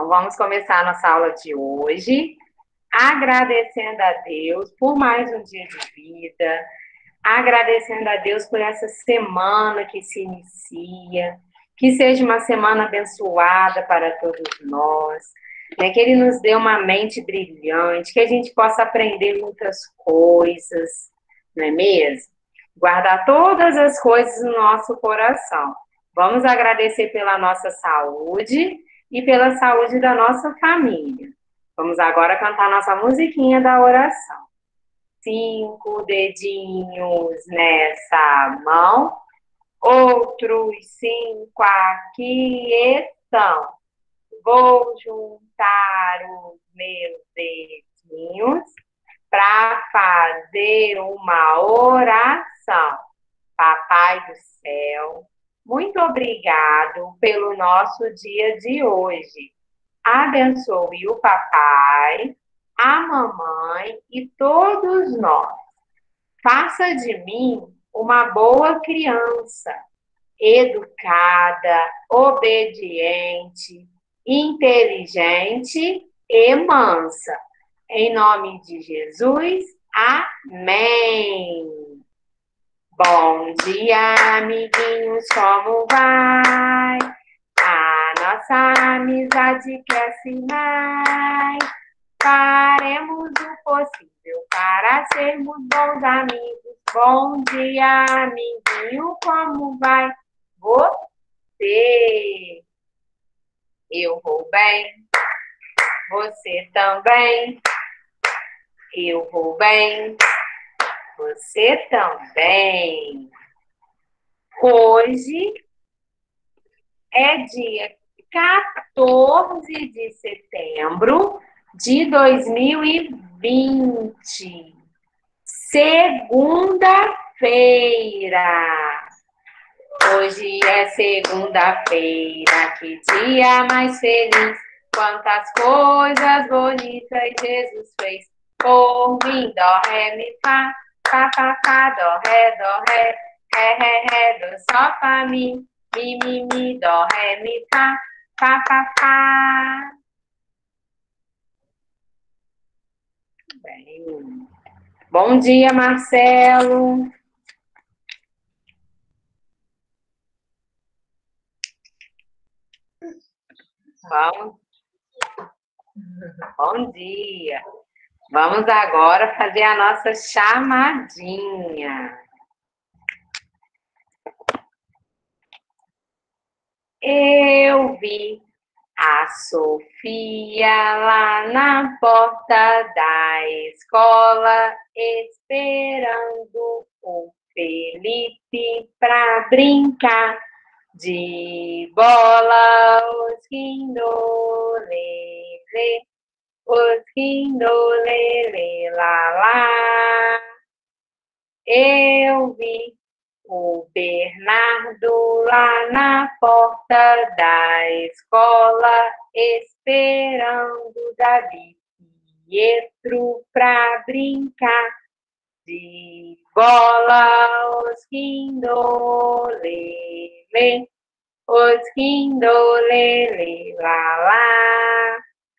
Então, vamos começar a nossa aula de hoje, agradecendo a Deus por mais um dia de vida, agradecendo a Deus por essa semana que se inicia, que seja uma semana abençoada para todos nós, né? Que Ele nos dê uma mente brilhante, que a gente possa aprender muitas coisas, não é mesmo? Guardar todas as coisas no nosso coração. Vamos agradecer pela nossa saúde e pela saúde da nossa família. Vamos agora cantar nossa musiquinha da oração. 5 dedinhos nessa mão, outros 5 aqui estão. Vou juntar os meus dedinhos para fazer uma oração. Papai do céu, muito obrigado pelo nosso dia de hoje. Abençoe o papai, a mamãe e todos nós. Faça de mim uma boa criança, educada, obediente, inteligente e mansa. Em nome de Jesus, amém. Bom dia, amiguinhos, como vai? A nossa amizade cresce mais. Faremos o possível para sermos bons amigos. Bom dia, amiguinho, como vai você? Eu vou bem. Você também. Eu vou bem. Você também. Hoje é dia 14 de setembro de 2020. Segunda-feira. Hoje é segunda-feira. Que dia mais feliz. Quantas coisas bonitas Jesus fez. Por mim, dó, ré, mi, fá. Fá, fá, fá, dó, ré, ré, dó, sol, fá, mi, dó, ré, mi, fá, fá, fá, fá. Bem. Bom dia, Marcelo. Bom dia. Vamos agora fazer a nossa chamadinha. Eu vi a Sofia lá na porta da escola, esperando o Felipe para brincar de bola. Osquindolele, lá, lá. Eu vi o Bernardo lá na porta da escola, esperando Davi e Pietro pra brincar de bola. Osquindolele, lá, lá.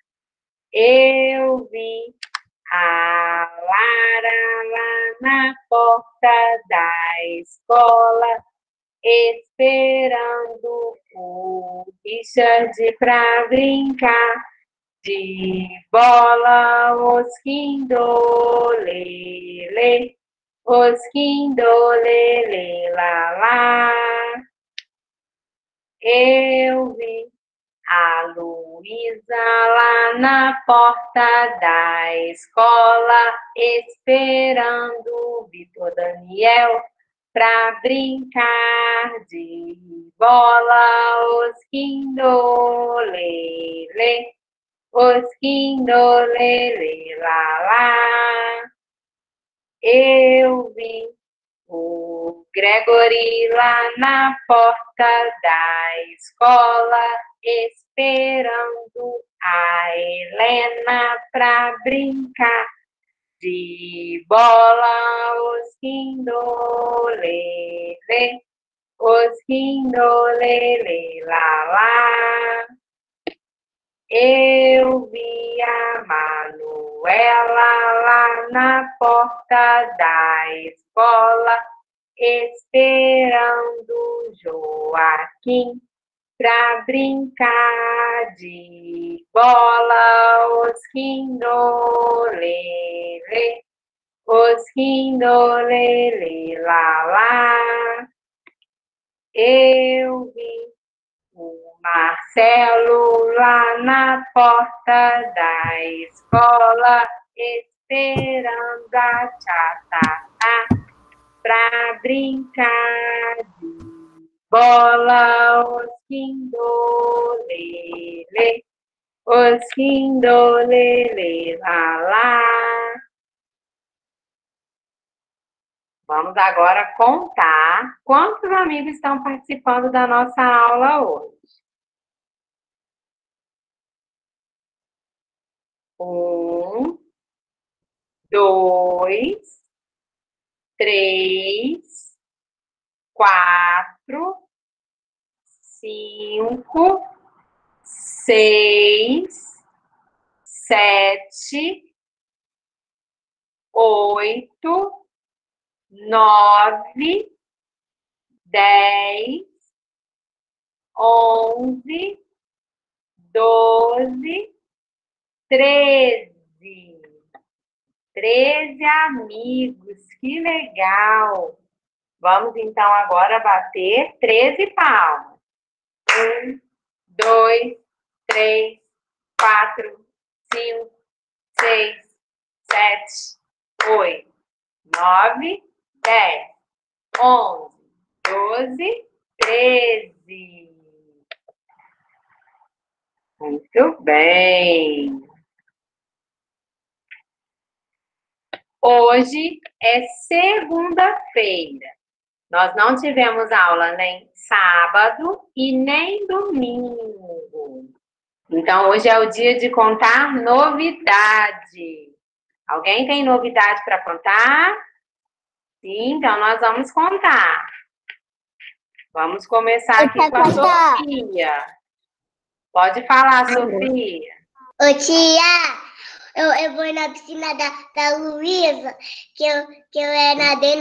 Eu vi a Lara lá na porta da escola, esperando o Richard pra brincar de bola. Osquindolele, lá, lá. Eu vi a Luísa lá na porta da escola, esperando o Vitor Daniel pra brincar de bola. Osquindolele, lá, lá. Eu vi o Gregory lá na porta da escola, esperando a Helena pra brincar de bola. Osquindolele, lá, lá. Eu vi a Manuela lá na porta da escola, esperando Joaquim pra brincar de bola. Os quindolele, lá, lá. Eu vi o Marcelo lá na porta da escola, esperando a tchatá pra brincar de bola. Os quindolele, lá, lá. Vamos agora contar quantos amigos estão participando da nossa aula hoje. 1, 2, 3, 4, 5, 6, 7, 8, 9, 10, 11, 12, 13. 13 amigos, que legal! Vamos então agora bater 13 palmas. 1, 2, 3, 4, 5, 6, 7, 8, 9, 10, 11, 12, 13. Muito bem. Hoje é segunda-feira. Nós não tivemos aula nem sábado e nem domingo. Então, hoje é o dia de contar novidade. Alguém tem novidade para contar? Sim, então nós vamos contar. Vamos começar aqui com a Sofia. Pode falar, Sofia. Ô, tia, eu vou na piscina da Luísa, que eu nadei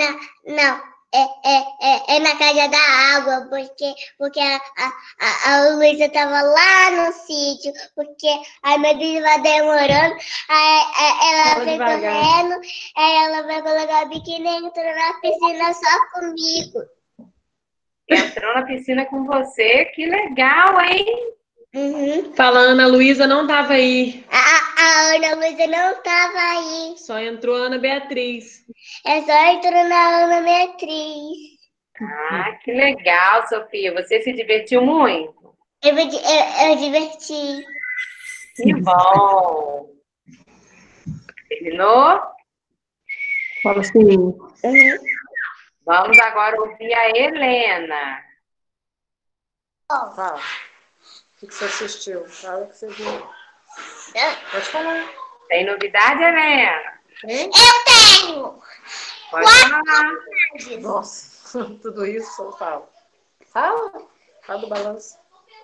na casa da água, porque a Luísa tava lá no sítio, porque a minha Deus vai demorando, aí ela vem correndo, aí ela vai colocar o biquíni e entrou na piscina só comigo. Entrou na piscina com você, que legal, hein? Uhum. Fala, Ana Luísa não estava aí. A Ana Luísa não estava aí. Só entrou a Ana Beatriz. É só entrou na Ana Beatriz. Ah, que legal, Sofia. Você se divertiu muito? Eu diverti. Que bom. Terminou? Fala assim. Uhum. Vamos agora ouvir a Helena. Fala. O que você assistiu? Fala o que você viu. Pode falar. Tem novidade, Helena? Hein? Eu tenho! Pode falar. Nossa, tudo isso eu falo. Fala. Fala do balanço.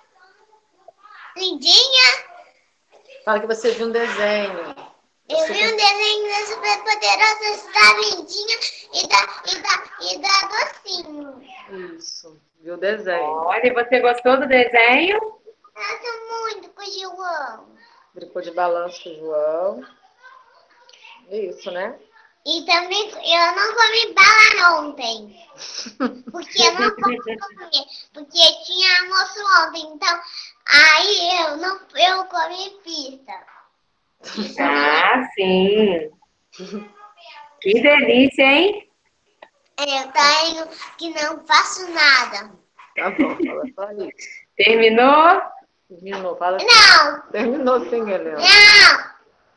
Lindinha! Fala que você viu um desenho. Eu vi um desenho das Superpoderosas da Lindinha e da Docinho. Isso. Viu o desenho. Olha, e você gostou do desenho? Gosto muito com o João. Brincou de balanço com o João. Isso, né? E também eu não comi bala ontem. Porque eu não posso comer. Porque tinha almoço ontem. Então, aí eu comi pizza. Ah, sim. Que delícia, hein? Eu tenho que não faço nada. Tá bom, fala só isso. Terminou? Terminou, fala assim. Não! Terminou sim, Helena. Não!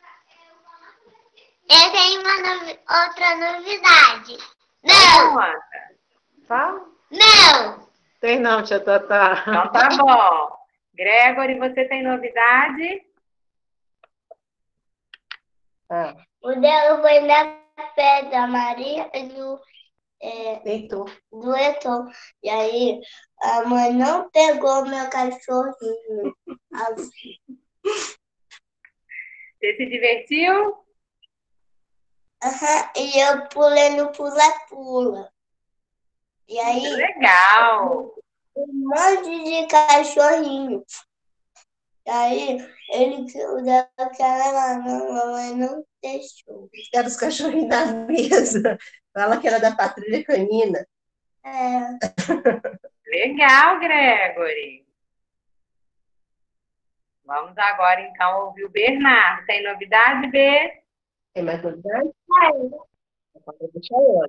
Eu tenho outra novidade. Não! Conta. Fala. Não! Tem não, tia Tatá. Então tá bom. Gregory, você tem novidade? O dela foi na pé da Maria Deitou. do Eton. E aí a mãe não pegou meu cachorrinho. Você se divertiu? E eu pulei no pula-pula. E aí, Legal. um monte de cachorrinho. E aí, ele deu aquela mamãe não deixou. Era os cachorrinhos da mesa. Fala que era da patrulha canina. É. Legal, Gregory. Vamos agora, então, ouvir o Bernardo. Tem novidade, B? Tem mais novidade? Pode deixar eu.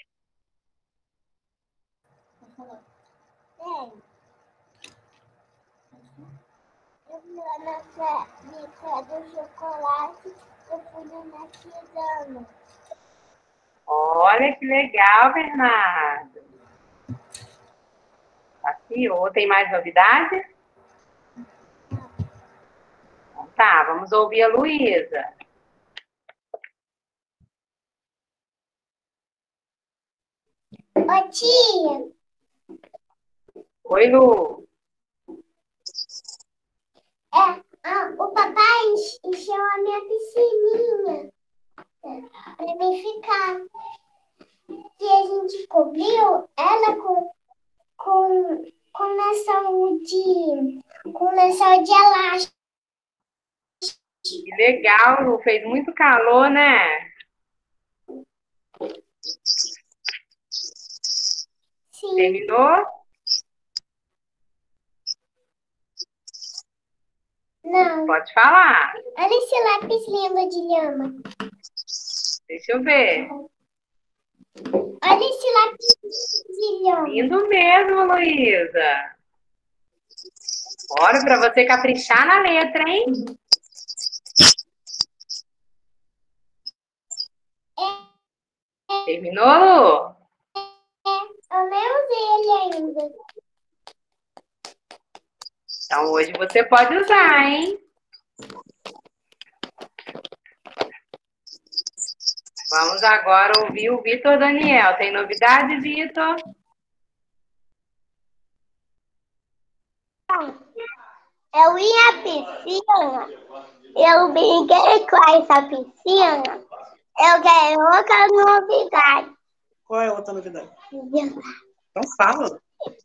Eu fui lá na fábrica do chocolate, eu fui na Tirana. Olha que legal, Bernardo. Passeou. Tem mais novidade? Então, tá, vamos ouvir a Luísa. Ô tia! Oi, Lu. O papai encheu a minha piscininha pra mim ficar. E a gente cobriu ela com lençol de elástico. Que legal, Lu. Fez muito calor, né? Sim. Terminou? Não. Pode falar. Olha esse lápis lindo de lhama. Deixa eu ver. Olha esse lápis de lhama. Lindo mesmo, Luísa. Bora para você caprichar na letra, hein? Terminou, Lu? Eu nem usei ele ainda. Então hoje você pode usar, hein? Vamos agora ouvir o Vitor Daniel. Tem novidade, Vitor? Eu ia à piscina, eu brinquei com essa piscina, eu quero outra novidade. Qual é a outra novidade? Então fala.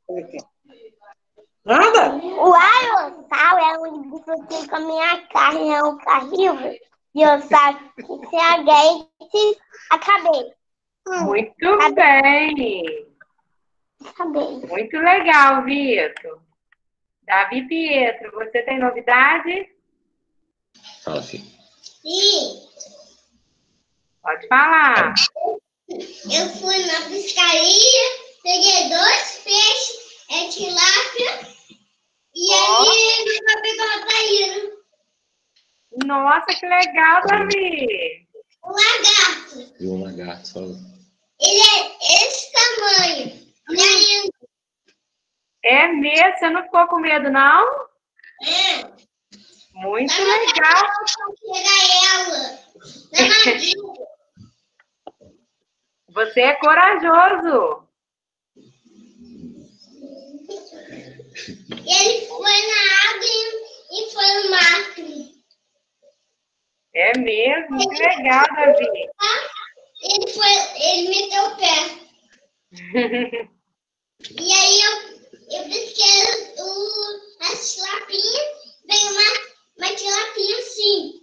Nada? O aerosol é um discutir com a minha carne, é um carrinho, e eu sabe que se alguém acabei. Muito bem. Acabei. Muito legal, Vitor. Davi Pietro, você tem novidade? Fala, filho. Sim. Pode falar. Eu fui na pescaria, peguei 2 peixes, tilápia, e aí meu papel tá indo. Nossa, que legal, Davi. O lagarto. E um lagarto, fala. Ele é esse tamanho. E aí, É mesmo? Você não ficou com medo, não? Muito legal. pegar ela. Na madeira. Você é corajoso. Ele foi na água e foi no mar. É mesmo? Que legal, Davi. Ele meteu o pé. E aí eu pesquei as tilapinhas, veio uma tilapinha assim.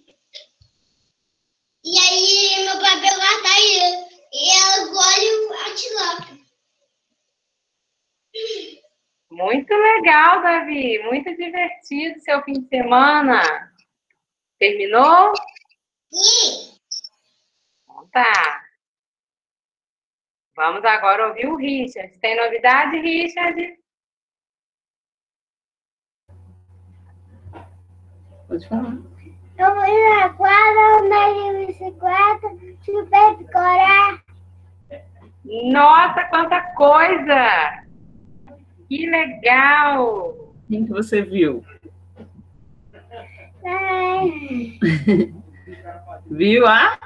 E aí meu pai pegou a taia e ela engole a tilápia. Muito legal, Davi. Muito divertido seu fim de semana. Terminou? Sim. Então tá. Vamos agora ouvir o Richard. Tem novidade, Richard? Pode falar. Eu fui na quadra, andei de bicicleta, chupei picoré. Nossa, quanta coisa! Que legal! Quem que você viu? Viu, ah?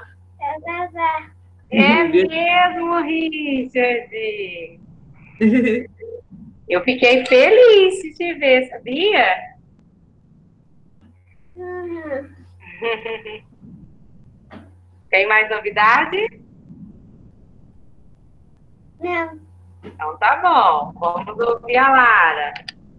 É mesmo, Richard! Eu fiquei feliz de te ver, sabia? Tem mais novidade? Não. Então tá bom. Vamos ouvir a Lara.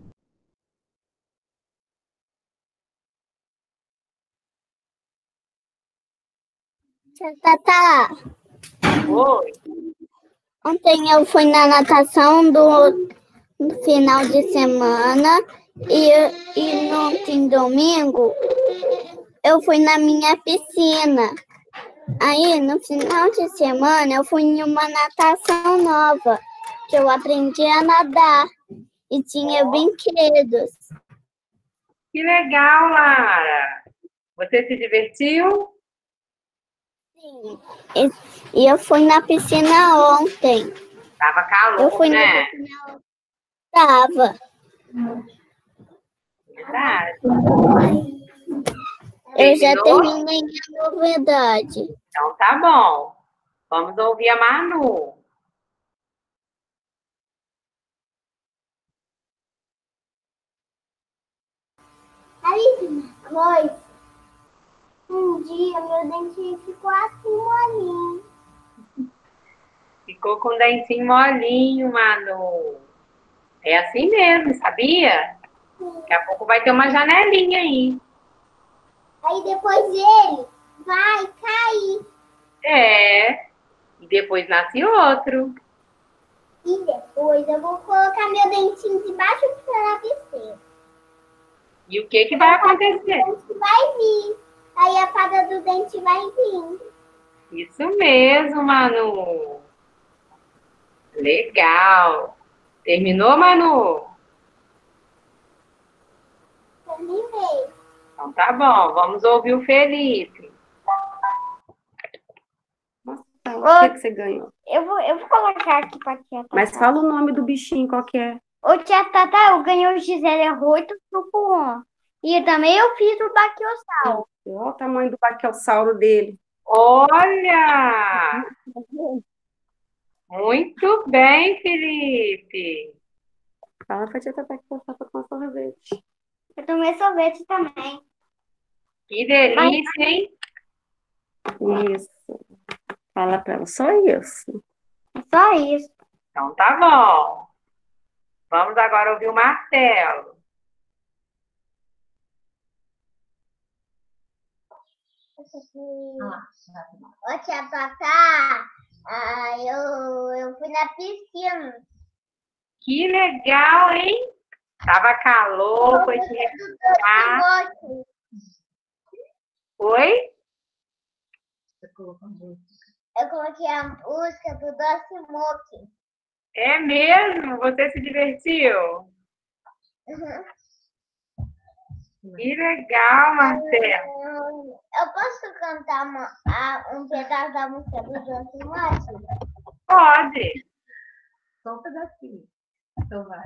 Tia Tata, Oi. ontem eu fui na natação do final de semana e no ontem domingo eu fui na minha piscina. Aí, no final de semana, eu fui em uma natação nova, que eu aprendi a nadar e tinha brinquedos. Que legal, Lara. Você se divertiu? Sim. E eu fui na piscina ontem. Tava Eu calor, fui na né? piscina ontem. Tava. Verdade. Eu já Terminou? terminei a novidade. Então tá bom. Vamos ouvir a Manu. Aí, coisa. Um dia meu dente ficou assim molinho. Ficou com o dentinho molinho, Manu. É assim mesmo, sabia? Daqui a pouco vai ter uma janelinha aí. Aí depois ele vai cair. É. E depois nasce outro. E depois eu vou colocar meu dentinho debaixo do travesseiro. E o que vai acontecer? O dente vai vir. Aí a fada do dente vai vir. Isso mesmo, Manu. Legal. Terminou, Manu? Terminei. Então tá bom. Vamos ouvir o Felipe. O que você ganhou? Eu vou colocar aqui pra tia Tata. Mas fala o nome do bichinho, qual que é? Ô, tia Tata, eu ganhei o Gisele Roito Grupo 1. E também eu fiz o Baquiossauro. Olha o tamanho do baquiossauro dele. Olha! Muito bem, Felipe. Fala pra tia Tata que eu faço com sorvete. Eu tomei sorvete também. Que delícia, hein? Isso. Fala pra ela, só isso. Só isso. Então tá bom. Vamos agora ouvir o Marcelo. Ô, tia Tata, eu fui na piscina. Que legal, hein? Tava calor, foi te refrescar. Oi? Eu coloquei a música do Doce Moque. É mesmo? Você se divertiu? Que legal, Marcelo. Eu posso cantar um pedaço da música do Doce Moque? Pode. Só um pedacinho. Então vai.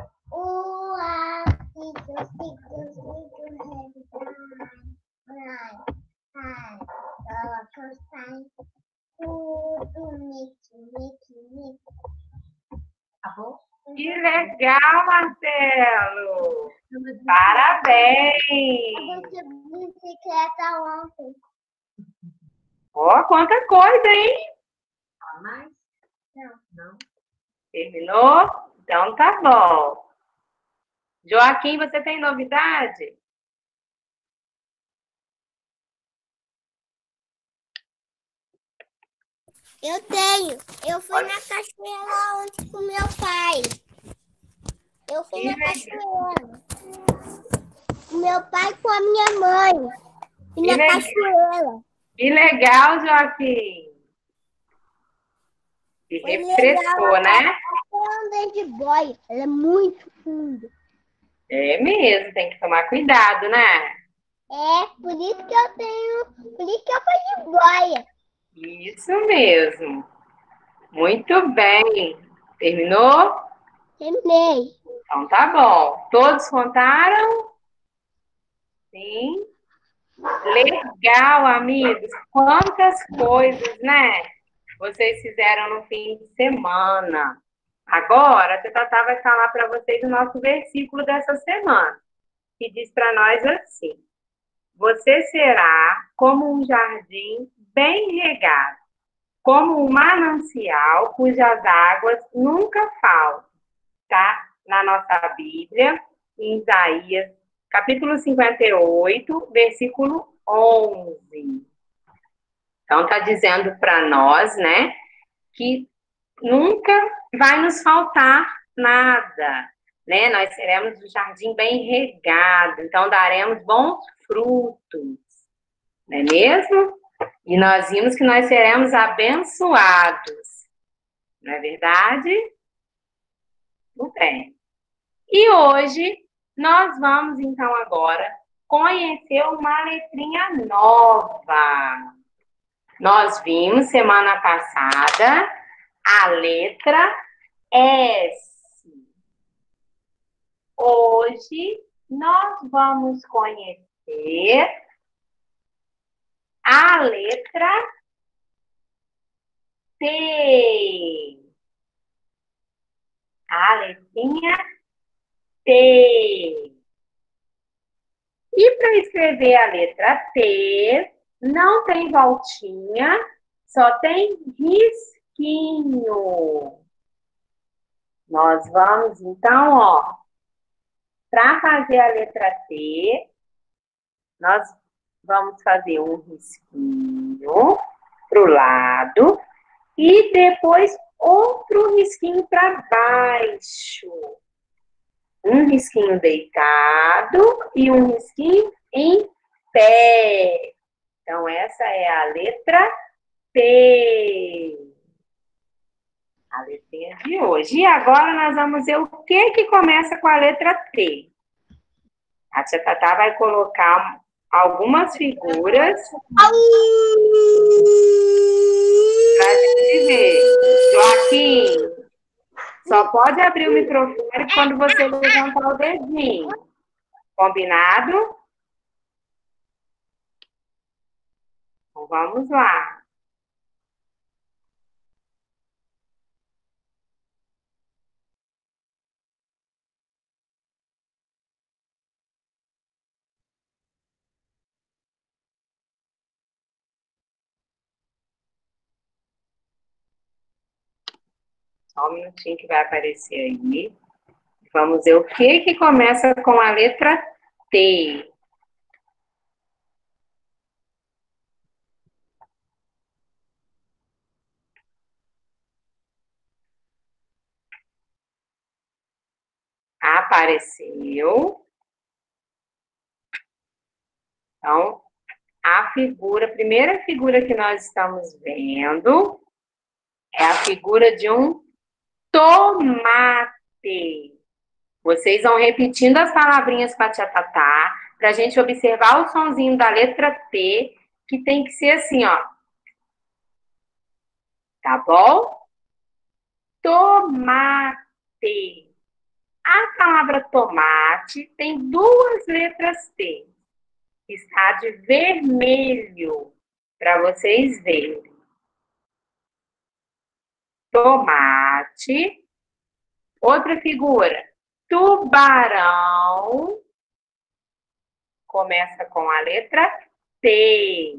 Tá bom? Que legal, Marcelo. Parabéns. Bicicleta ontem. Ó, quanta coisa, hein? Fala mais? Não. Terminou? Então tá bom. Joaquim, você tem novidade? Eu tenho. Eu fui na cachoeira ontem com meu pai. Eu fui na cachoeira. Com meu pai e com a minha mãe. E na cachoeira. Que legal, Joaquim. Se refrescou, né? Eu andei de boia. Ela é muito funda. É mesmo, tem que tomar cuidado, né? É, por isso que eu tenho. Por isso que eu fui de boia. Isso mesmo. Muito bem. Terminou? Terminei. Então tá bom. Todos contaram? Sim. Legal, amigos. Quantas coisas, né? Vocês fizeram no fim de semana. Agora, a Tatá vai falar para vocês o nosso versículo dessa semana, que diz para nós assim: Você será como um jardim bem regado, como um manancial cujas águas nunca faltam. Tá? Na nossa Bíblia, em Isaías, capítulo 58, versículo 11. Então, está dizendo para nós, né, que nunca vai nos faltar nada, né? Nós seremos um jardim bem regado, então daremos bons frutos, não é mesmo? E nós vimos que nós seremos abençoados, não é verdade? Muito bem. E hoje nós vamos então agora conhecer uma letrinha nova. Nós vimos semana passada a letra S. Hoje nós vamos conhecer a letra T. A letrinha T. E para escrever a letra T, não tem voltinha, só tem risquinho. Nós vamos, então, ó, para fazer a letra T, nós vamos fazer um risquinho para o lado e depois outro risquinho para baixo. Um risquinho deitado e um risquinho em pé. Então, essa é a letra T. A letrinha de hoje. E agora nós vamos ver o que começa com a letra T. A tia Tatá vai colocar algumas figuras para a gente ver. Joaquim, só pode abrir o microfone quando você levantar o dedinho. Combinado? Então, vamos lá. Só um minutinho que vai aparecer aí. Vamos ver o que começa com a letra T. Apareceu. Então, a primeira figura que nós estamos vendo é a figura de um tomate. Vocês vão repetindo as palavrinhas com a tia Tatá, para a gente observar o sonzinho da letra T, que tem que ser assim, ó. Tá bom? Tomate. A palavra tomate tem duas letras T. Está de vermelho, para vocês verem. Tomate. Outra figura, tubarão. Começa com a letra T.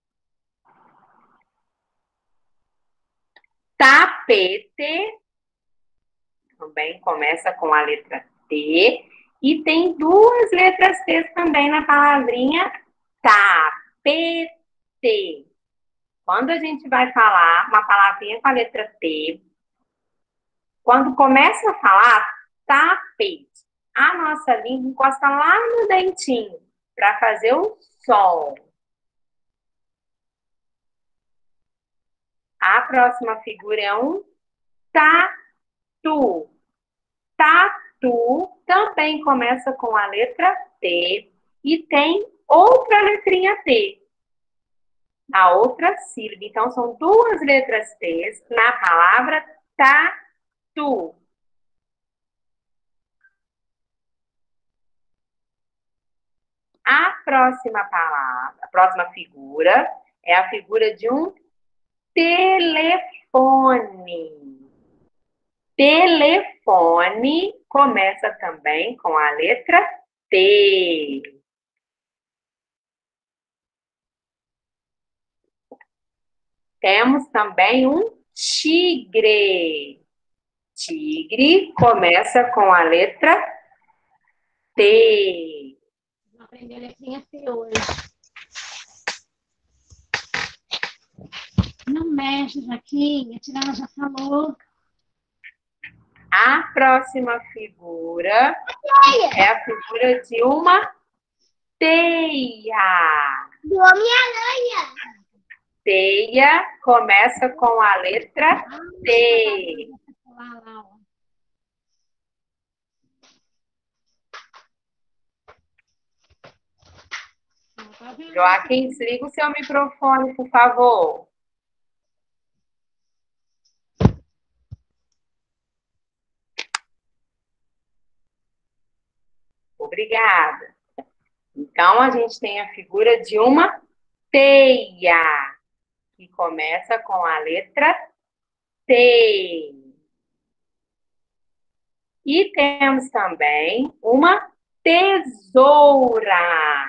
Tapete. Também começa com a letra T. E tem duas letras T também na palavrinha tapete. Quando a gente vai falar uma palavrinha com a letra T, quando começa a falar tapete, a nossa língua encosta lá no dentinho para fazer o som. A próxima figura é um tatu. Tatu também começa com a letra T e tem outra letrinha T na outra sílaba. Então, são duas letras T na palavra tatu. A próxima palavra, a próxima figura é a figura de um telefone. Telefone começa também com a letra T. Temos também um tigre. Tigre começa com a letra T. Vamos aprender letrinha T hoje. Não mexe, Jaquinha. A Tirana já falou. A próxima figura é a figura de uma teia. Do Homem-Aranha. Teia começa com a letra T. Lá, ó. Tá vendo? Joaquim, desliga o seu microfone, por favor. Obrigada. Então, a gente tem a figura de uma teia, que começa com a letra T. E temos também uma tesoura.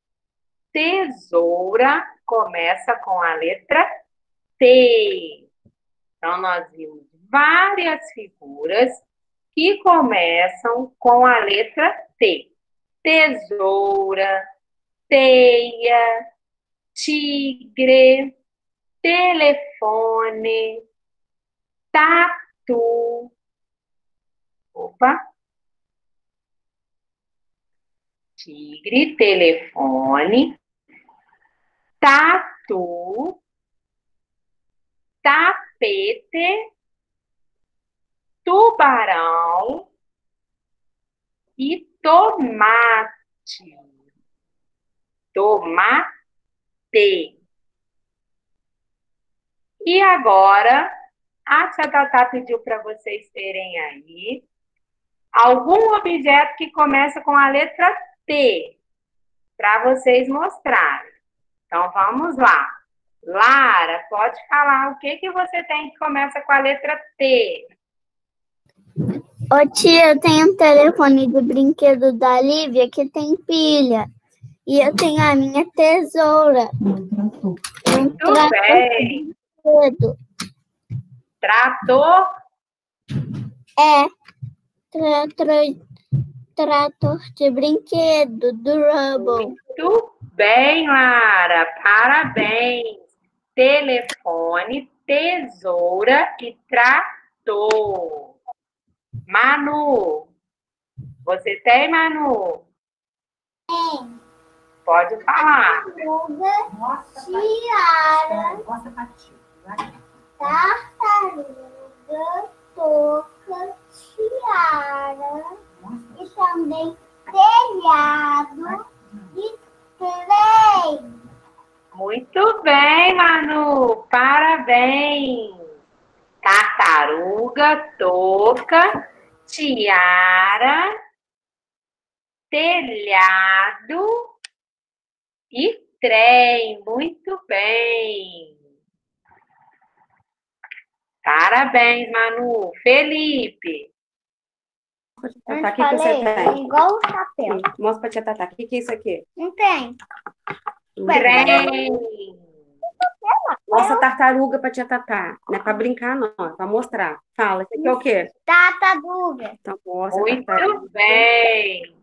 Tesoura começa com a letra T. Então, nós vimos várias figuras que começam com a letra T. Tesoura, teia, tigre, telefone, tatu. Opa! Tigre, telefone, tatu, tapete, tubarão e tomate. Tomate. E agora, a tia Tatá pediu para vocês terem aí algum objeto que começa com a letra T, para vocês mostrarem. Então, vamos lá. Lara, pode falar o que você tem que começa com a letra T. Ô tia, eu tenho um telefone de brinquedo da Lívia que tem pilha. E eu tenho a minha tesoura. Muito bem. Trator? É. Trator de brinquedo, durable. Muito bem, Lara. Parabéns. Telefone, tesoura e trator. Manu. Você tem, Manu? Tem. Pode falar. Tiara, tartaruga, touca, tiara e também telhado e trem. Muito bem, Manu. Parabéns. Tartaruga, touca, tiara, telhado e trem. Muito bem. Parabéns, Manu. Felipe. Tatá, o que você tem? Igual o chapéu. Mostra pra tia Tatá. O que é isso aqui? Não tem. Trem. Mostra a tartaruga pra tia Tatá. Não é pra brincar, não. É pra mostrar. Fala, isso aqui é o quê? Tartaruga. Então, mostra a Muito tartaruga. bem.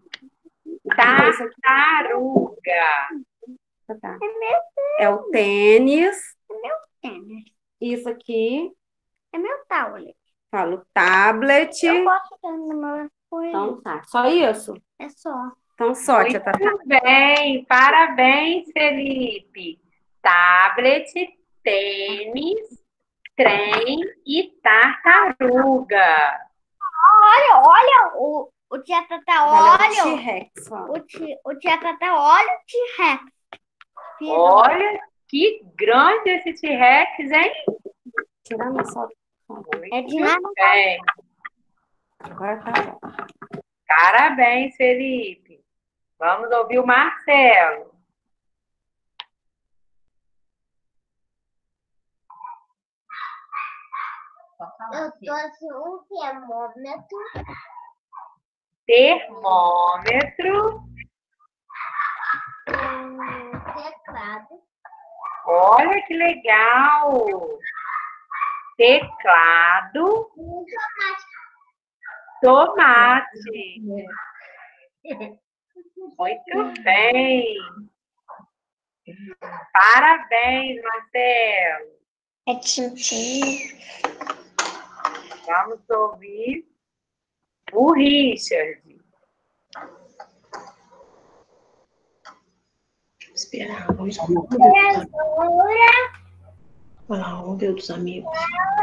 Tartaruga. Tatá. É o tênis. Tênis. Isso aqui. É meu tablet. Fala o tablet. Eu gosto de meu coisa. Então tá. Só isso? É só. Então só, tia Tatá. Muito bem. Parabéns, Felipe. Tablet, tênis, trem e tartaruga. Olha, o tia Tatá, Olha olha. o T-Rex. Fala. O tia Tatá, olha o T-Rex. Olha que grande esse T-Rex, hein? Tirar minha foto. É de Muito nada. bem. Agora tá bom. Parabéns, Felipe. Vamos ouvir o Marcelo. Eu trouxe um termômetro. Termômetro, Um teclado. Olha que legal! Teclado, tomate. Muito bem. Parabéns, Marcelo. É tintim. Vamos ouvir o Richard. Esperar. Vamos Tesoura. Olha lá, vamos ver dos amigos.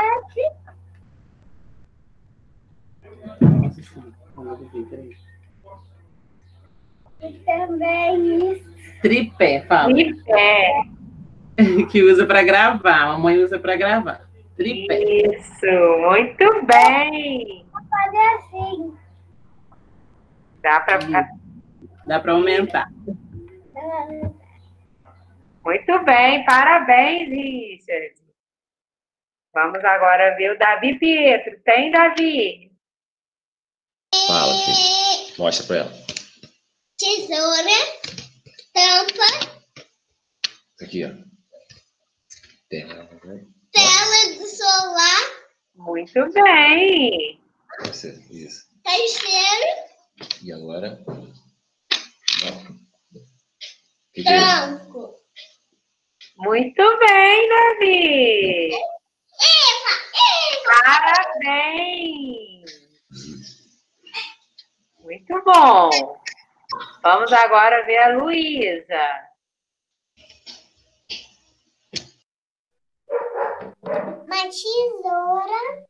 E também isso. Tripé, fala. Tripé. Que usa para gravar. A mamãe usa para gravar. Tripé. Isso, muito bem. Fazer assim. Dá para ficar. Dá para aumentar. Muito bem, parabéns, Richard. Vamos agora ver o Davi Pietro. Tem, Davi? Fala, filho. Mostra pra ela. Tesoura. Tampa. Aqui, ó. Tela do celular. Muito bem. Isso. Teixeiro. E agora? Que é? Tranco. Muito bem, Davi. Parabéns. Muito bom. Vamos agora ver a Luísa. Uma tesoura.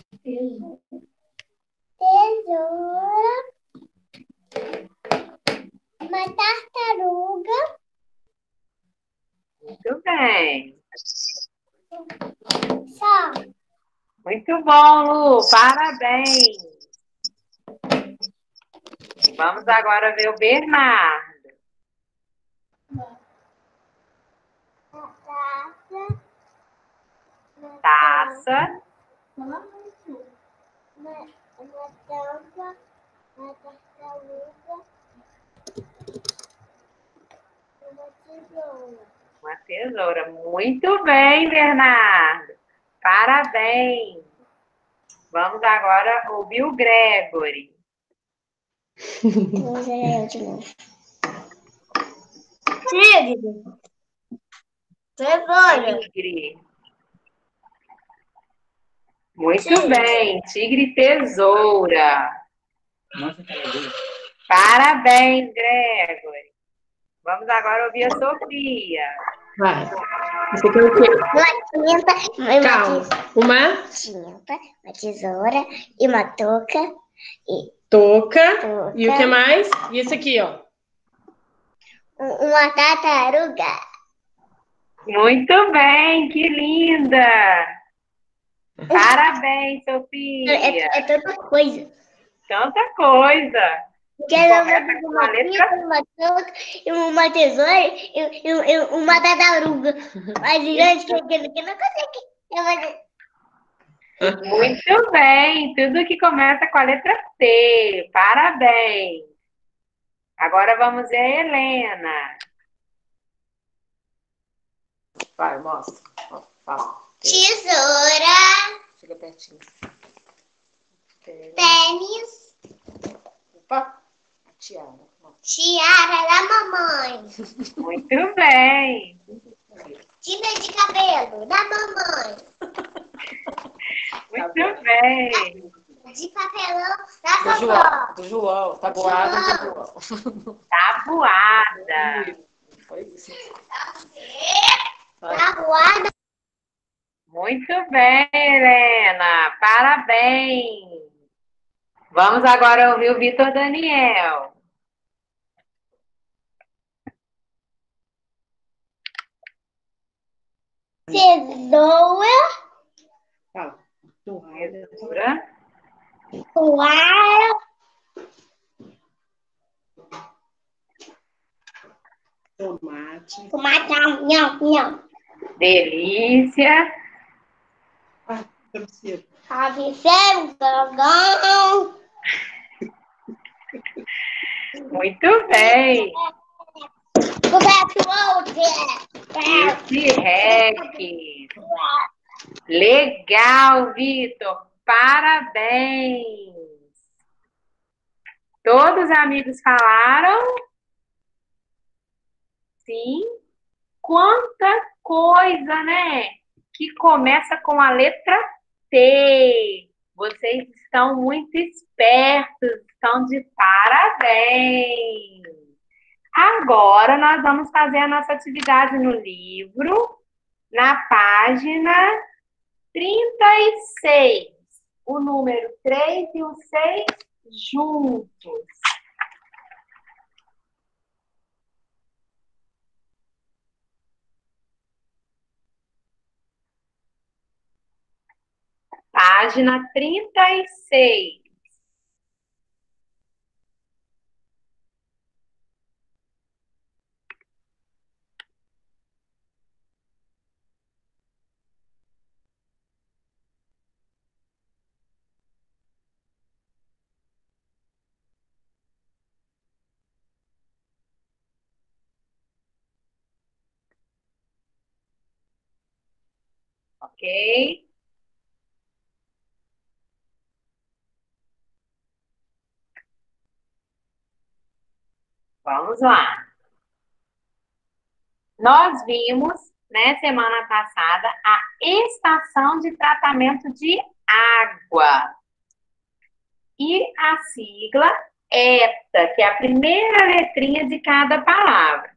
Uma tartaruga. Muito bem. Só. Muito bom, Lu. Parabéns. Vamos agora ver o Bernardo. Taça. Uma tampa. Uma tartaruga. Uma tesoura. Uma tesoura. Muito bem, Bernardo. Parabéns. Vamos agora ouvir o Gregory. Vou usar eu de novo. Tigre. Tesoura. Tigre. Muito bem. Tigre e tesoura. Nossa, cara dele. Parabéns, Gregory. Vamos agora ouvir a Sofia. Vai. Isso aqui é o quê? Uma tinta. Calma. Uma Tinta. Uma tesoura. E uma touca. touca. E o que mais? E esse aqui, ó. Uma tartaruga. Muito bem, que linda! Parabéns, Sofia! É tanta coisa. Tanta coisa! Porque ela Começa com uma a letra tinta, uma touca, e uma tesoura e uma tartaruga. Mais grande que não consegue. Muito bem, tudo que começa com a letra T. Parabéns! Agora vamos ver a Helena. Vai, mostra. Ó, fala. Tesoura. Chega pertinho. Tênis. Opa. Tiara. Tiara da mamãe. Muito bem! Tinta de cabelo da mamãe. Muito bem! De papelão da vovó. Do João. Tabuada do João. Tabuada! Foi isso. Tabuada. Muito bem, Helena! Parabéns! Vamos agora ouvir o Vitor Daniel. Tesoura. Fala. Tesoura. Toalha. Tomate. Tomate. Não. Delícia. Travesseiro. Travesseiro. Dragão. Muito bem. Coberto outro. Esse REC. Legal, Vitor. Parabéns. Todos os amigos falaram? Sim. Quanta coisa, né? Que começa com a letra T. Vocês estão muito espertos, estão de parabéns. Agora nós vamos fazer a nossa atividade no livro, na página 36. O número 3 e o 6 juntos. Página 36. Ok? Vamos lá. Nós vimos, né, semana passada, a estação de tratamento de água. E a sigla ETA, que é a primeira letrinha de cada palavra.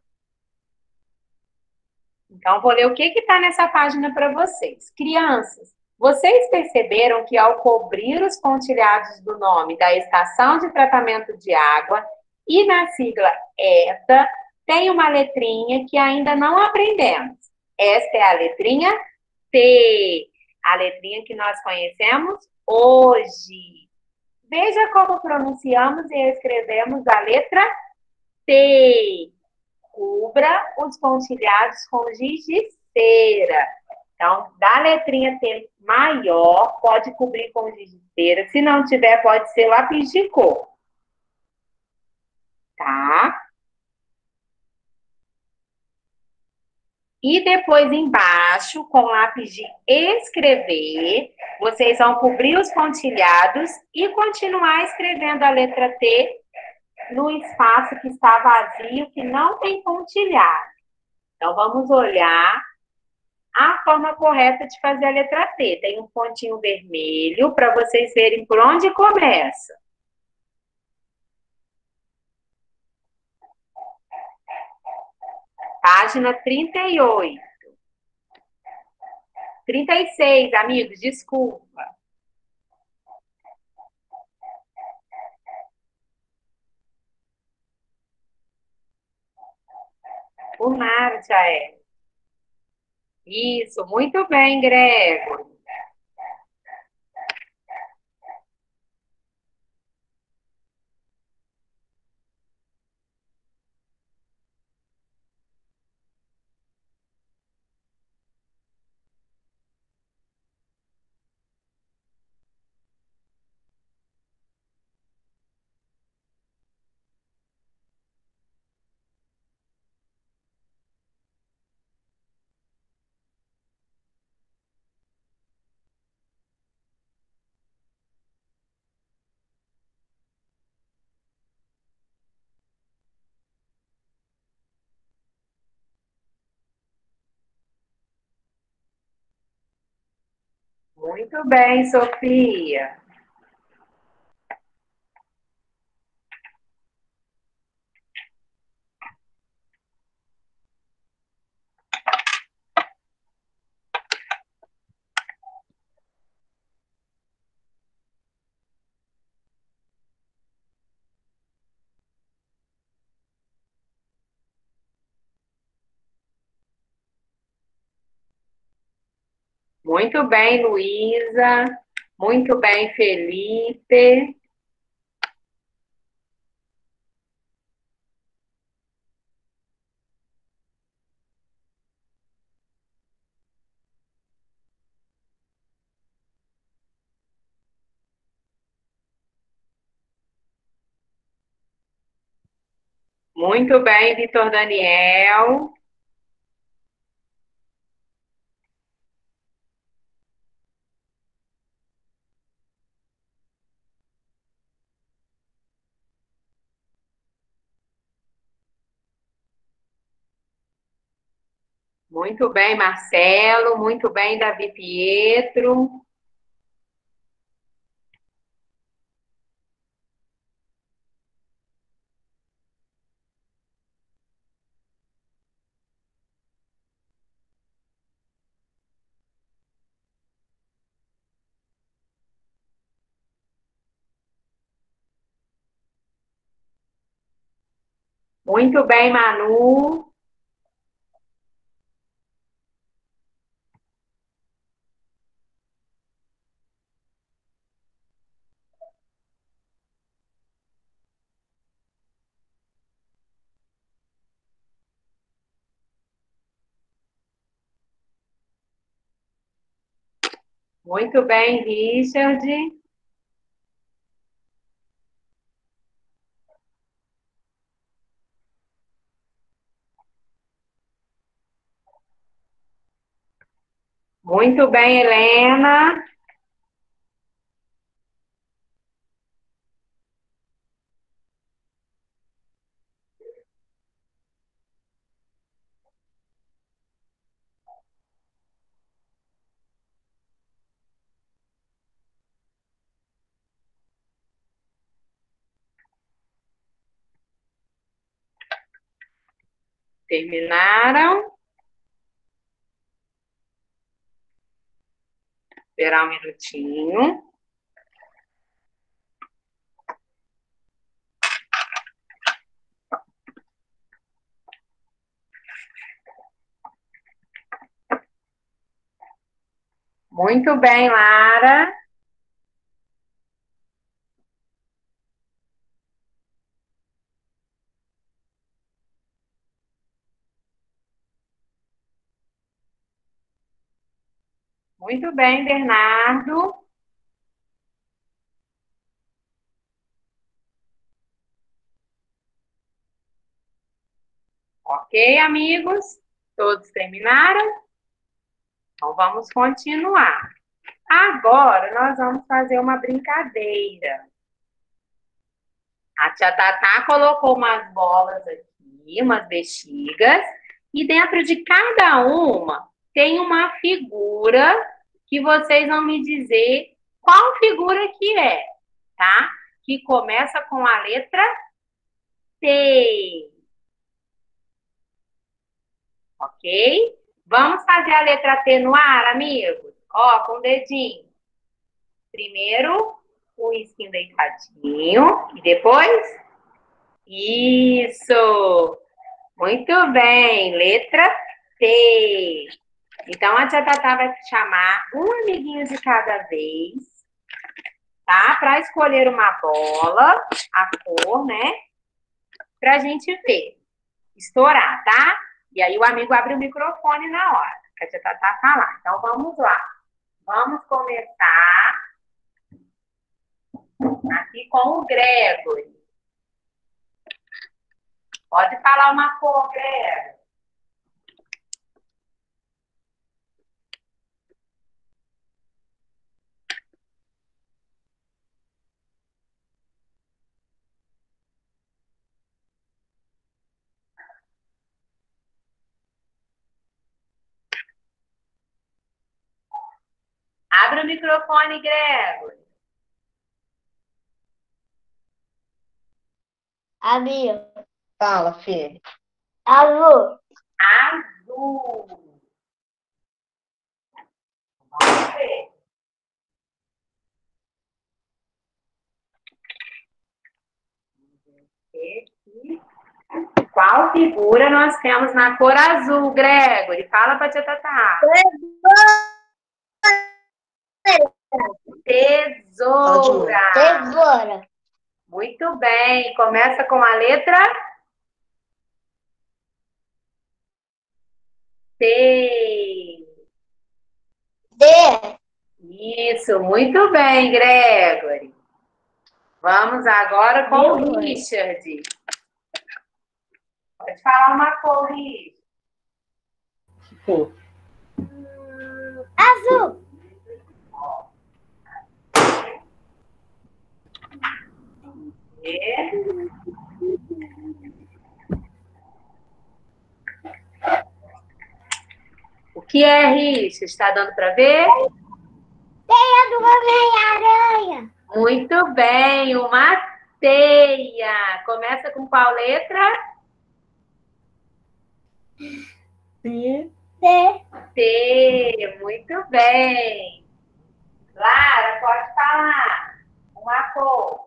Então, vou ler o que está nessa página para vocês. Crianças, vocês perceberam que ao cobrir os pontilhados do nome da estação de tratamento de água e na sigla ETA, tem uma letrinha que ainda não aprendemos. Esta é a letrinha T, a letrinha que nós conhecemos hoje. Veja como pronunciamos e escrevemos a letra T. Cubra os pontilhados com giz de cera. Então, da letrinha T maior, pode cobrir com giz de cera. Se não tiver, pode ser lápis de cor. Tá? E depois embaixo, com lápis de escrever, vocês vão cobrir os pontilhados e continuar escrevendo a letra T no espaço que está vazio, que não tem pontilhado. Então, vamos olhar a forma correta de fazer a letra T. Tem um pontinho vermelho para vocês verem por onde começa. Página 38. 36, amigos, desculpa. Por nada, Tia. Isso, muito bem, Gregor. Muito bem, Sofia. Muito bem, Luísa. Muito bem, Felipe. Muito bem, Vitor Daniel. Muito bem, Marcelo. Muito bem, Davi Pietro. Muito bem, Manu. Muito bem, Richard. Muito bem, Helena. Terminaram? Esperar um minutinho. Muito bem, Lara. Muito bem, Bernardo. Ok, amigos? Todos terminaram? Então, vamos continuar. Agora, nós vamos fazer uma brincadeira. A tia Tatá colocou umas bolas aqui, umas bexigas, e dentro de cada uma tem uma figura que vocês vão me dizer qual figura que é, tá? Que começa com a letra T. Ok? Vamos fazer a letra T no ar, amigos? Ó, com o dedinho. Primeiro, o risquinho deitadinho. E depois? Isso! Muito bem. Letra T. Então, a tia Tatá vai chamar um amiguinho de cada vez, tá? Para escolher uma bola, a cor, né? Pra gente ver. Estourar, tá? E aí o amigo abre o microfone na hora que a tia Tatá falar. Então, vamos lá. Vamos começar aqui com o Gregory. Pode falar uma cor, Gregory. Abre o microfone, Gregory. Amigo. Fala, Fê. Azul. Azul. Vamos ver. Qual figura nós temos na cor azul, Gregory? Fala pra tia Tatá. Tesoura. Tesoura. Muito bem. Começa com a letra T. D. Isso, muito bem, Gregory. Vamos agora com o Richard. Pode falar uma cor, Richard. Que cor? Azul. que é, Richard? Está dando para ver? Teia do Homem-Aranha. Muito bem, uma teia. Começa com qual letra? T. T. Muito bem. Lara, pode falar. Uma cor.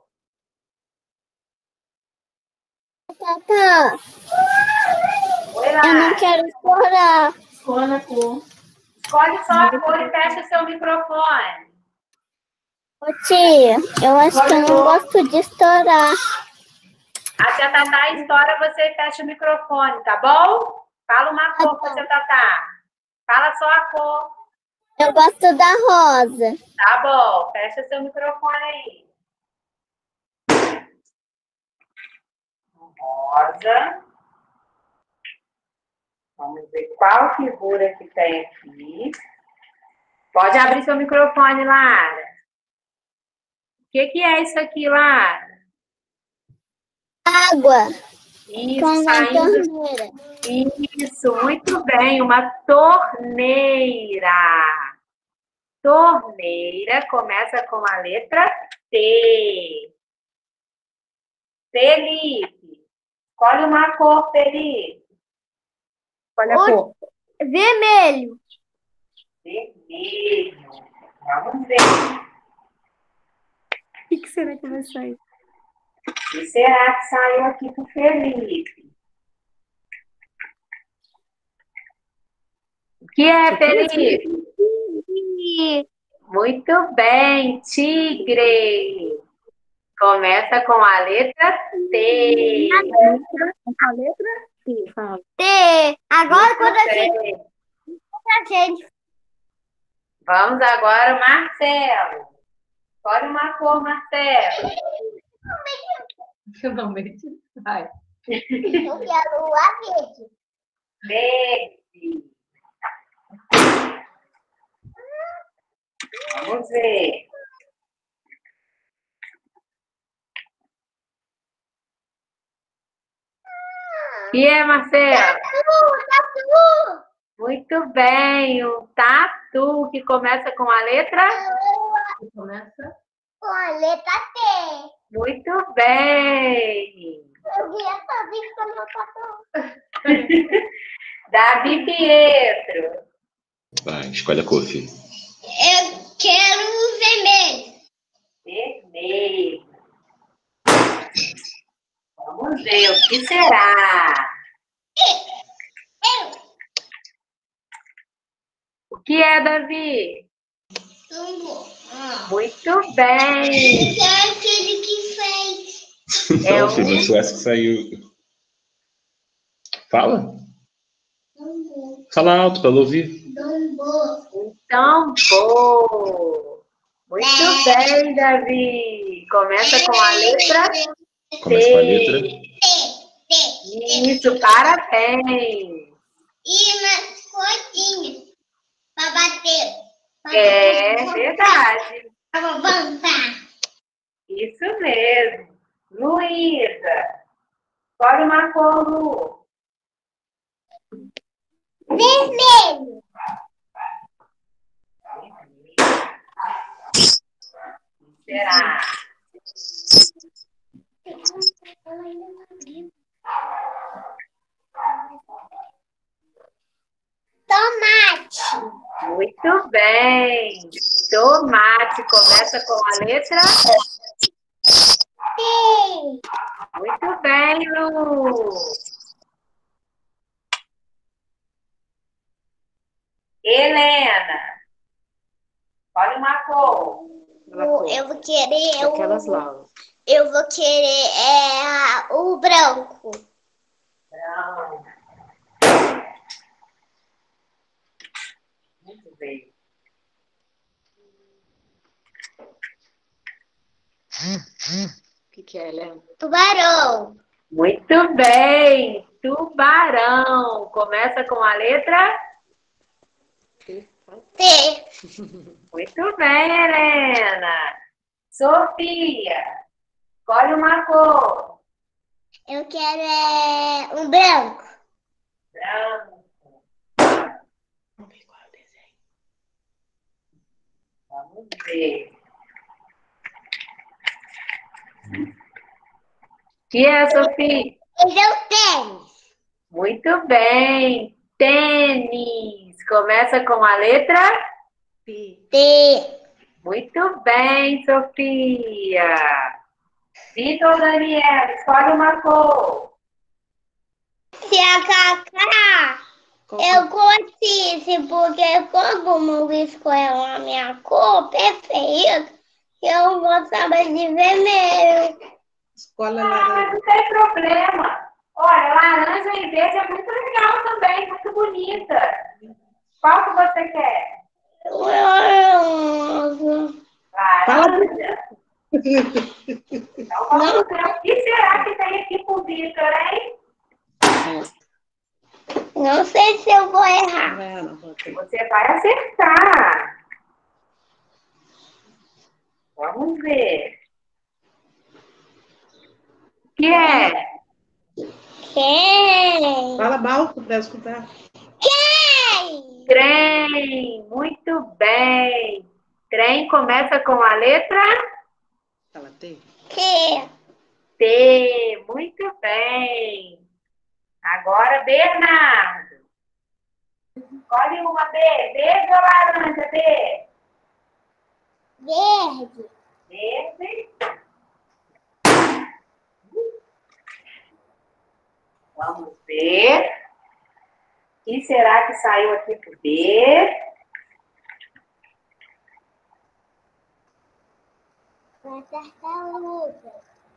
Tatá, Oi, eu Lara. não quero estourar. Escolha a cor. Escolhe só a cor e fecha seu microfone. Ô, tia, eu acho que eu não gosto de estourar. A tia Tatá estoura, você fecha o microfone, tá bom? Fala uma cor pra tia Tatá. Fala só a cor. Eu gosto da rosa. Tá bom, fecha seu microfone aí. Rosa. Vamos ver qual figura que tem aqui. Pode abrir seu microfone, Lara. O que é isso aqui, Lara? Água. Isso, Com uma saindo. torneira. Isso, muito bem. Uma torneira. Torneira começa com a letra T. Felipe. Escolhe uma cor, Felipe. Olha a cor. Vermelho. Vermelho. Vamos ver. O que será que vai sair? O que será que saiu aqui pro Felipe? O que é, Felipe? Muito bem, tigre. Começa com a letra T. A letra T, fala. T. Agora Muito quando a bem. gente... Vamos agora, Marcelo. Escolhe uma cor, Marcelo. Finalmente. Vai. Eu quero a verde. Verde. Vamos ver. O que é, Marcelo? Tatu. Muito bem, um tatu que começa com a letra? Começa. Com a letra T. Muito bem. Eu vi essa vez com meu tatu. Davi Pietro. Vai, escolhe a cor, filho. Eu quero o vermelho. Vermelho. Vamos ver o que será. O que é, Davi? Muito bem. É aquele que fez. Não, filho, não foi essa que saiu. Fala. Fala alto pra ela ouvir. Tambor. Muito bem, Davi. Começa com a letra Começa com a letra. Isso, parabéns. E umas coisinhas para bater. É verdade. Para levantar. Isso mesmo. Luísa. Escolhe uma cor, Lu. Vermelho. Será? Tomate. Muito bem. Tomate começa com a letra? Sim. Muito bem, Lu. Helena. Escolhe uma cor. Eu vou querer Aquelas lá. Eu vou querer o branco. Não. Muito bem. O que é, Helena? Tubarão. Muito bem. Tubarão. Começa com a letra? T. Muito bem, Helena. Sofia. Escolhe uma cor. Eu quero um branco. Branco. ver. Que é, Sofia? Esse é o tênis. Muito bem. Tênis. Começa com a letra? T. Muito bem, Sofia. Vitor Daniel, escolhe uma cor. Se a Cacá, eu consegui, porque todo mundo escolheu a minha cor perfeita, eu gostava de vermelho. Escola Ah, mas laranja. não tem problema. Olha, laranja e verde é muito legal também, muito bonita. Qual que você quer? Laranja. Então vamos ver o que será que tem aqui pro Vitor, hein? Não sei se eu vou errar. Você vai acertar. Vamos ver. O que é? Quem? Fala alto para escutar. Quem? Trem. Muito bem. Trem começa com a letra Fala T. Que? T. Muito bem. Agora, Bernardo. Escolhe uma B. Verde ou laranja, B? Verde. Verde. Vamos ver. O que será que saiu aqui pro B? Tartaruga.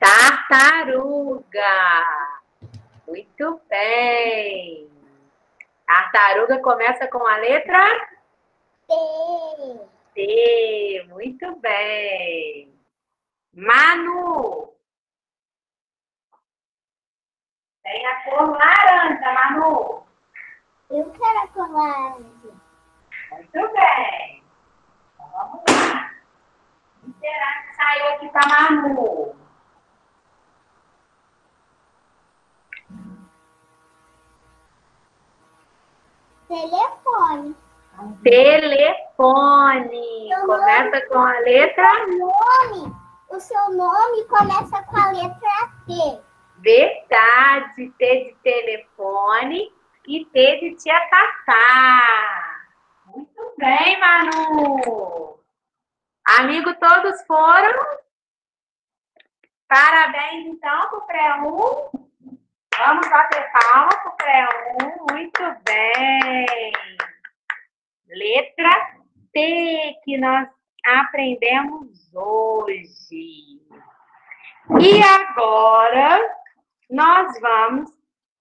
Tartaruga. Muito bem. Tartaruga começa com a letra T. T. Muito bem. Manu. Tem a cor laranja, Manu. Eu quero a cor laranja. Muito bem. Então, vamos lá. O que será que saiu aqui para Manu? Telefone. Telefone. Começa com a letra O seu nome começa com a letra T. Verdade. T de telefone e T de tia Tatá. Muito bem, Manu. Amigo, todos foram? Parabéns, então, para o pré-1. Vamos bater palma para o pré-1. Muito bem. Letra T, que nós aprendemos hoje. E agora, nós vamos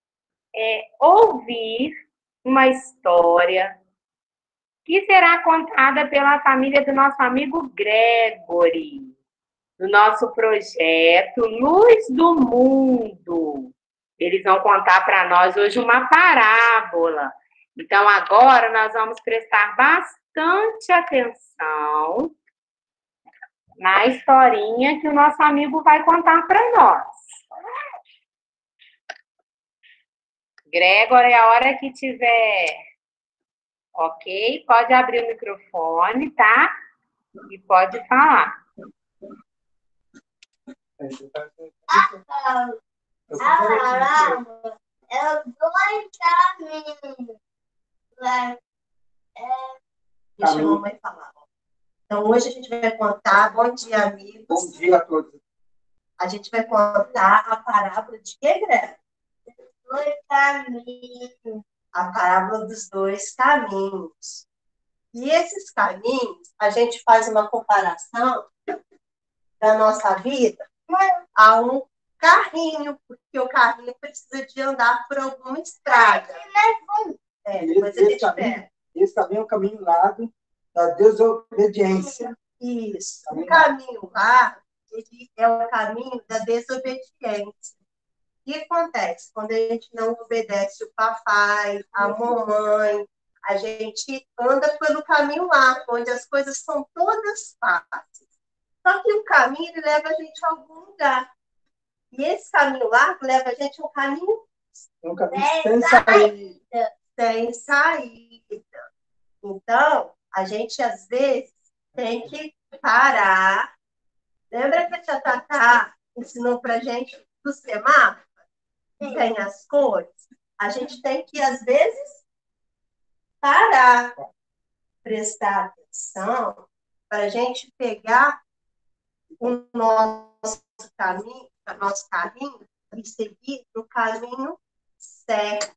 ouvir uma história que será contada pela família do nosso amigo Gregory, do nosso projeto Luz do Mundo. Eles vão contar para nós hoje uma parábola. Então, agora nós vamos prestar bastante atenção na historinha que o nosso amigo vai contar para nós. Gregory, a hora que tiver ok, pode abrir o microfone, tá? E pode falar. É dois caminhos. Deixa a mamãe falar. Então, hoje a gente vai contar, bom dia, amigos. Bom dia a todos. A gente vai contar a parábola de que, Greg? Dois caminhos. A parábola dos dois caminhos. E esses caminhos, a gente faz uma comparação da nossa vida a um carrinho, porque o carrinho precisa de andar por alguma estrada. Depois a gente pega. Esse caminho é o caminho largo da desobediência. Isso. O caminho largo, ele é o caminho da desobediência. O que acontece? Quando a gente não obedece o papai, a mamãe, a gente anda pelo caminho largo, onde as coisas são todas fáceis. Só que o caminho ele leva a gente a algum lugar. E esse caminho largo leva a gente a um caminho sem saída. Sem saída. Então, a gente, às vezes, tem que parar. Lembra que a tia Tatá ensinou pra gente do semáforo? Que tem as cores? A gente tem que, às vezes, parar, prestar atenção, para a gente pegar o nosso caminho, o nosso carrinho, e seguir no caminho certo.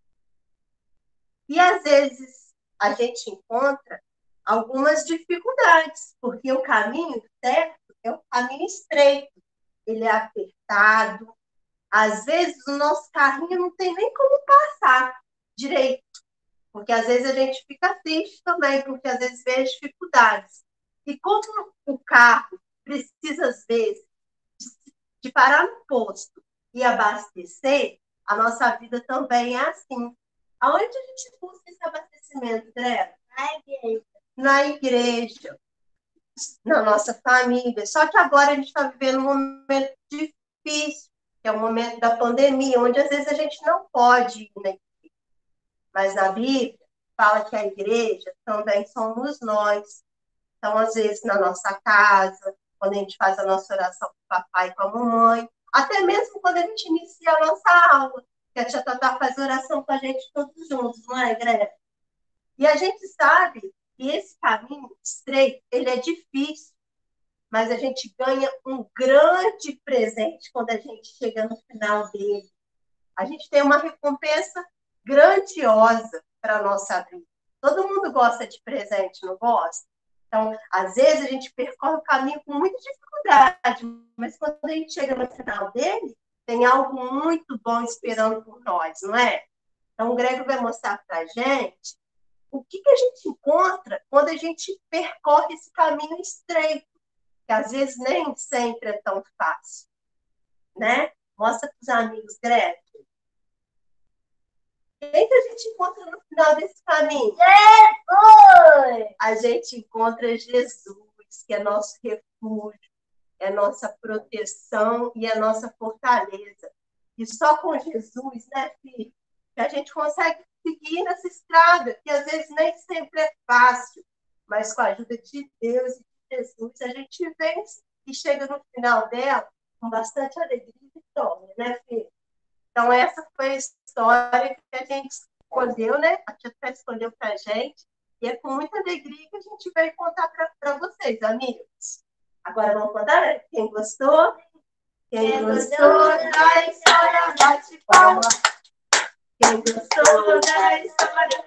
E, às vezes, a gente encontra algumas dificuldades, porque o caminho certo é um caminho estreito, ele é apertado. Às vezes, o nosso carrinho não tem nem como passar direito, porque às vezes a gente fica triste também, porque às vezes vê as dificuldades. E como o carro precisa, às vezes, de parar no posto e abastecer, a nossa vida também é assim. Aonde a gente busca esse abastecimento, André? Na igreja. Na igreja, na nossa família. Só que agora a gente está vivendo um momento difícil, que é o momento da pandemia, onde às vezes a gente não pode ir na igreja. Mas na Bíblia fala que a igreja também somos nós. Então, às vezes, na nossa casa, quando a gente faz a nossa oração com o papai e com a mamãe, até mesmo quando a gente inicia a nossa aula, que a tia Tatá faz oração com a gente todos juntos, não é, Greg? E a gente sabe que esse caminho estreito, ele é difícil, mas a gente ganha um grande presente quando a gente chega no final dele. A gente tem uma recompensa grandiosa para a nossa vida. Todo mundo gosta de presente, não gosta? Então, às vezes, a gente percorre o caminho com muita dificuldade, mas quando a gente chega no final dele, tem algo muito bom esperando por nós, não é? Então, o Grego vai mostrar para a gente o que a gente encontra quando a gente percorre esse caminho estreito, que às vezes nem sempre é tão fácil, né? Mostra para os amigos, Grego. Quem que a gente encontra no final desse caminho? Jesus! A gente encontra Jesus, que é nosso refúgio, é nossa proteção e é nossa fortaleza. E só com Jesus, né, filho, que a gente consegue seguir nessa estrada, que às vezes nem sempre é fácil, mas com a ajuda de Deus e de Jesus, a gente vence e chega no final dela com bastante alegria e vitória, né, filho? Então, essa foi a história que a gente escolheu, né? A tia escolheu para a gente. E é com muita alegria que a gente veio contar para vocês, amigos. Agora vamos contar, né? Quem gostou? Quem gostou da história, bate palma. Quem gostou da história?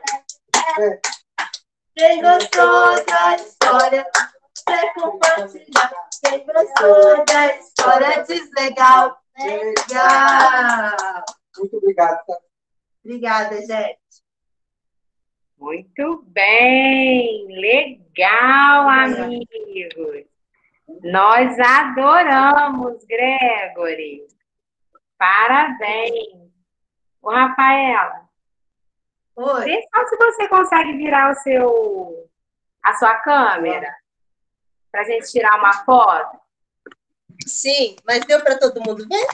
Quem gostou da história? Quer compartilhar? Quem gostou da história? Diz legal. Legal! Muito obrigado. Tá? Obrigada, gente. Muito bem, legal, amigos. Nós adoramos, Gregory. Parabéns. Ô, Rafaela, Oi. vê só se você consegue virar a sua câmera para a gente tirar uma foto. Sim, mas deu para todo mundo ver?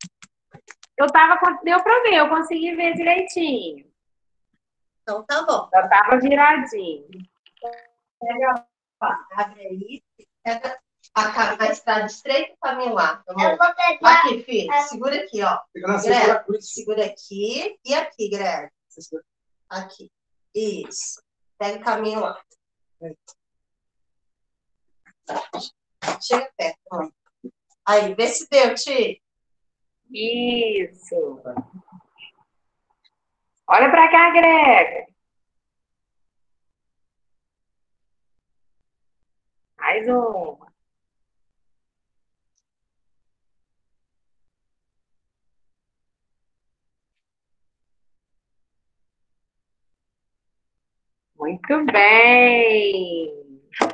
Deu para ver, eu consegui ver direitinho. Então tá bom. Eu estava viradinho. Pega, abre aí, pega a estrada estreita e caminho lá. Eu vou pegar. Aqui, filho, segura aqui, ó. Greg, segura aqui e aqui, Greg. Aqui. Isso. Pega o caminho lá. Chega perto, ó. Aí, vê se deu, Ti. Isso. Olha para cá, Greg. Mais uma. Muito bem.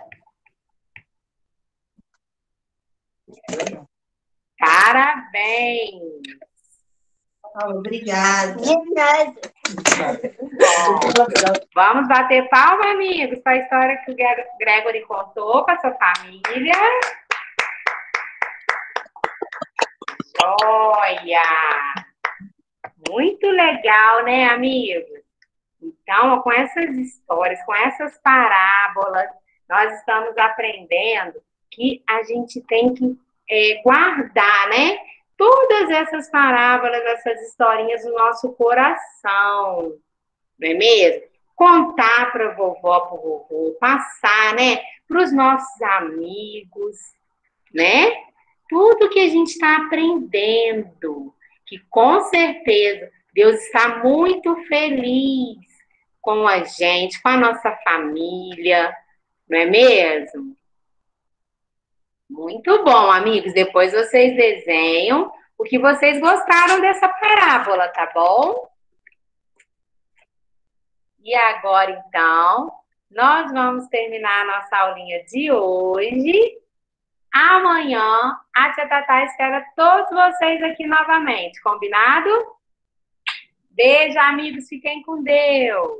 Parabéns. Obrigada. Vamos bater palma, amigos, para a história que o Gregory contou para sua família. Joia! Muito legal, né, amigos? Então, com essas histórias, com essas parábolas, nós estamos aprendendo que a gente tem que guardar, né? Todas essas parábolas, essas historinhas no nosso coração, não é mesmo? Contar para a vovó, para o vovô, passar, né? Para os nossos amigos, né? Tudo que a gente está aprendendo, que com certeza Deus está muito feliz com a gente, com a nossa família, não é mesmo? Muito bom, amigos. Depois vocês desenham o que vocês gostaram dessa parábola, tá bom? E agora, então, nós vamos terminar a nossa aulinha de hoje. Amanhã, a tia Tatá espera todos vocês aqui novamente, combinado? Beijo, amigos. Fiquem com Deus.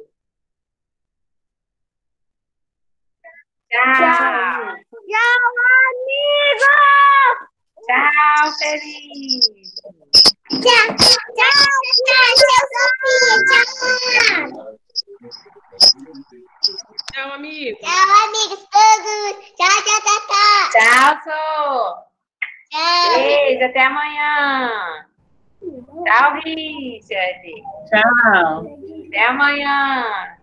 Tchau. Tchau, amigo! Tchau, feliz. Tchau, Sofia. Tchau. Tchau, amigo. Tchau, amigos todos. Tchau, Tatá. Tchau, Sô. Tchau. Beijo, até amanhã. Tchau, Richard. Tchau. Até amanhã.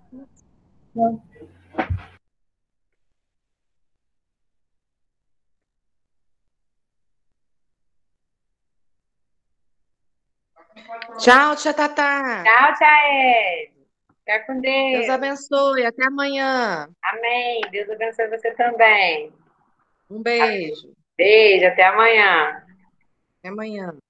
Tchau, tia Tatá. Tchau, tia Ed. Fica com Deus Deus. abençoe. Até amanhã. Amém. Deus abençoe você também. Um beijo. Beijo, até amanhã. Até amanhã.